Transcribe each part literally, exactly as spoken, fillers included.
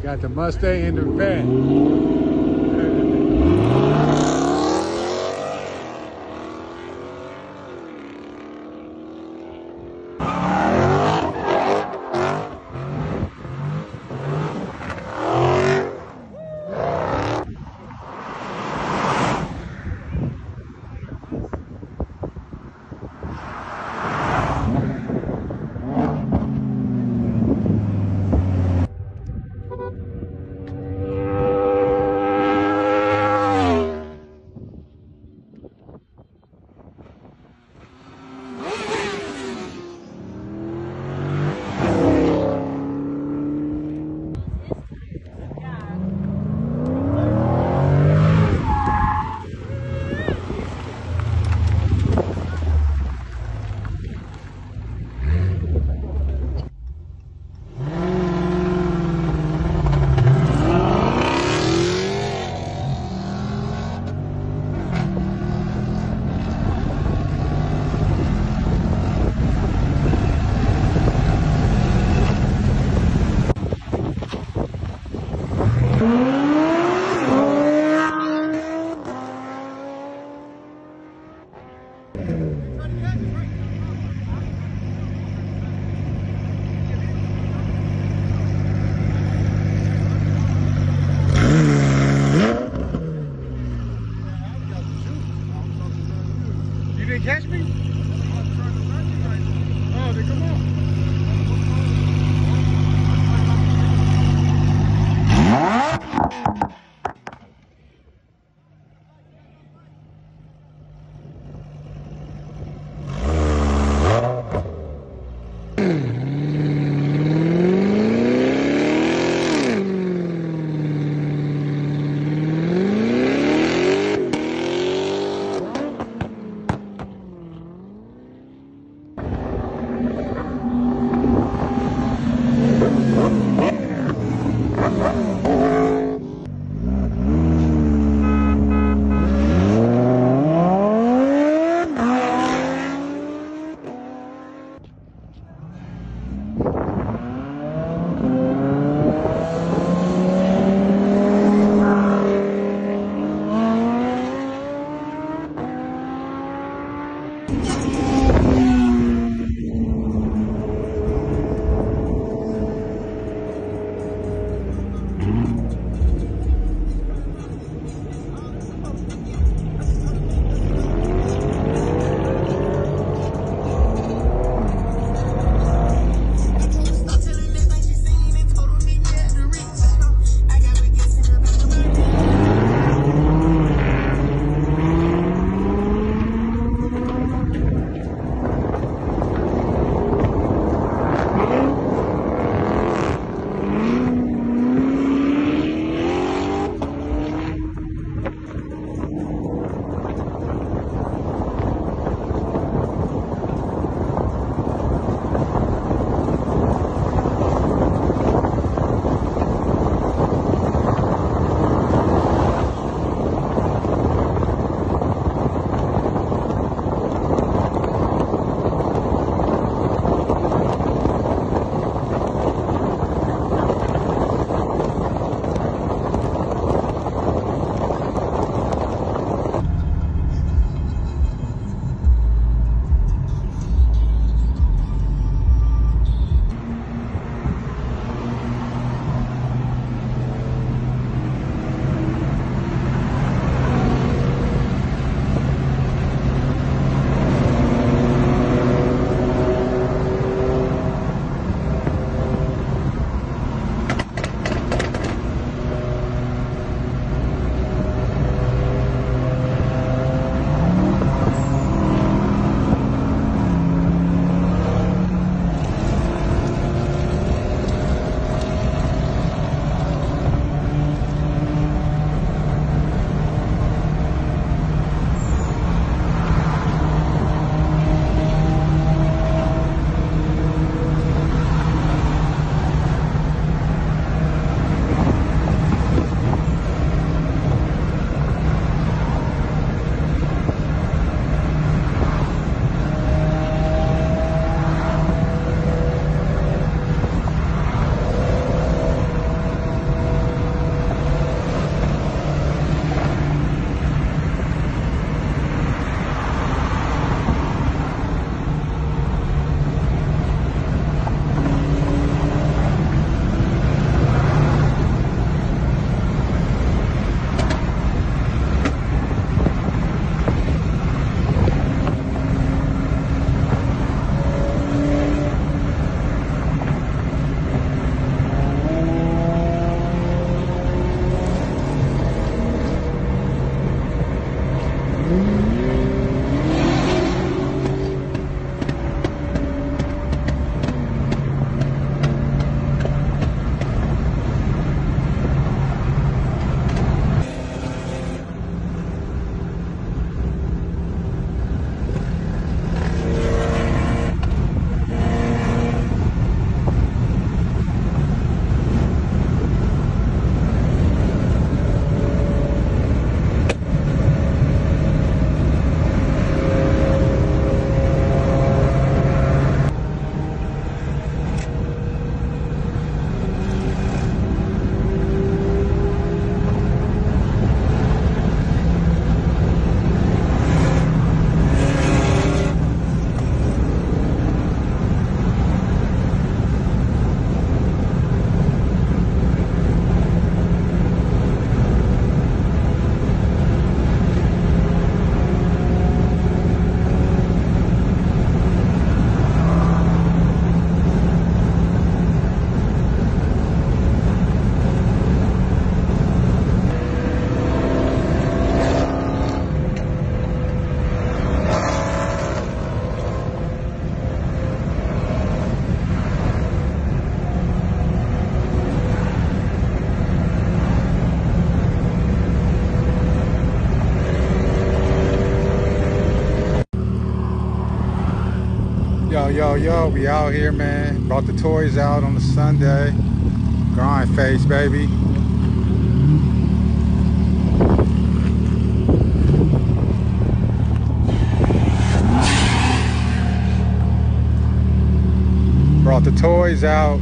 Got the Mustang in the van. Catch me? Oh, then come on. Yo, yo, we out here, man. Brought the toys out on the Sunday. GrindFace, baby. Brought the toys out.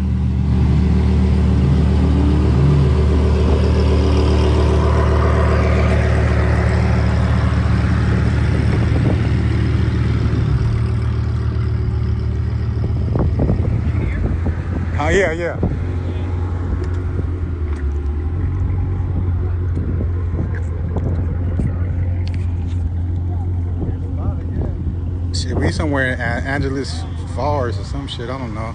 Oh, yeah, yeah. Shit, we somewhere in Angeles Falls or some shit, I don't know.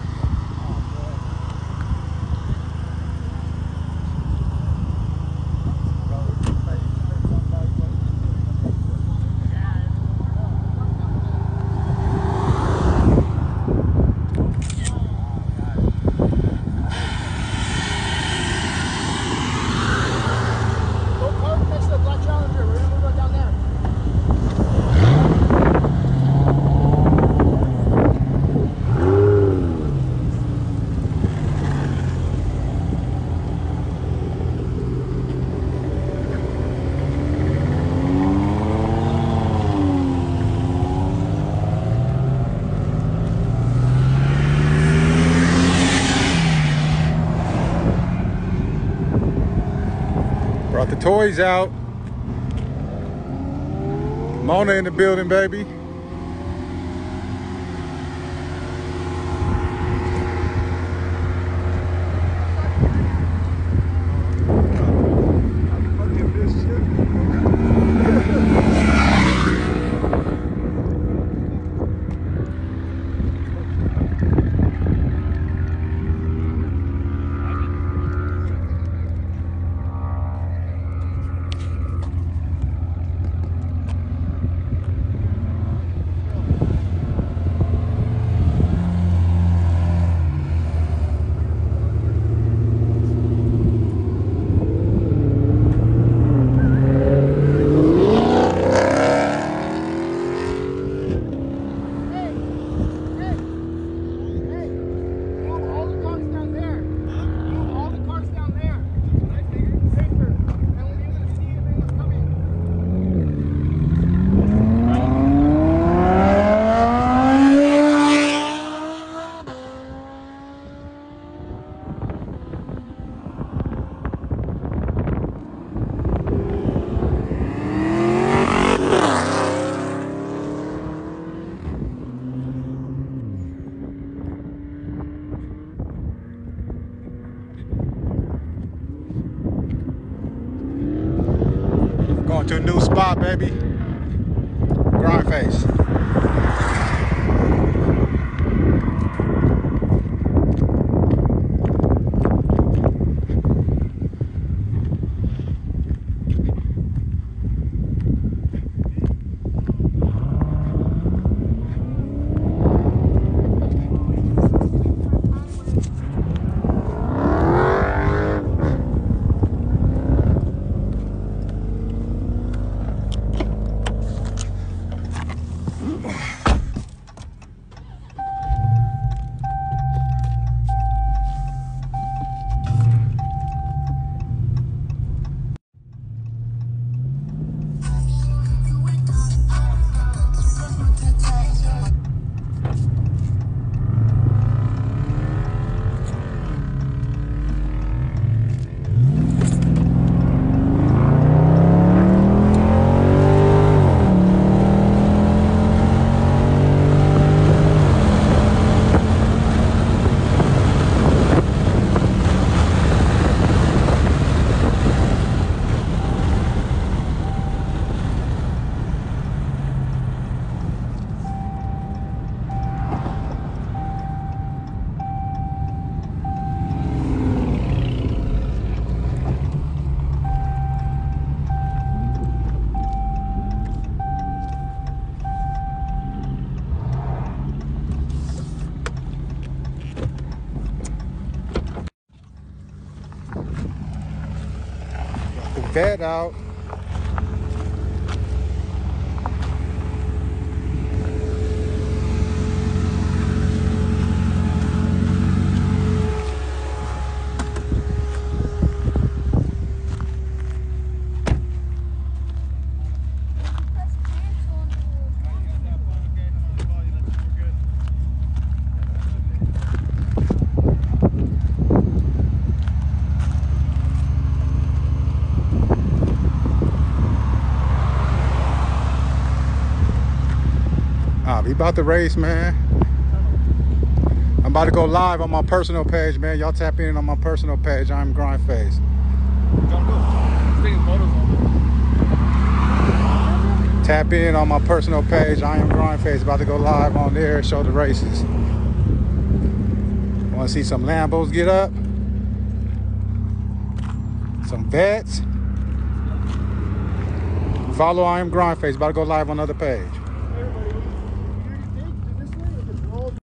Brought the toys out. Mona in the building, baby. Going to a new spot, baby. GrindFace. Vet out. He about to race, man. I'm about to go live on my personal page, man. Y'all tap in on my personal page. I'm GrindFace. Gotta go. He's taking photos on Tap in on my personal page. I am GrindFace. About to go live on there, show the races. Want to see some Lambos get up? Some vets? Follow I am GrindFace. About to go live on another page.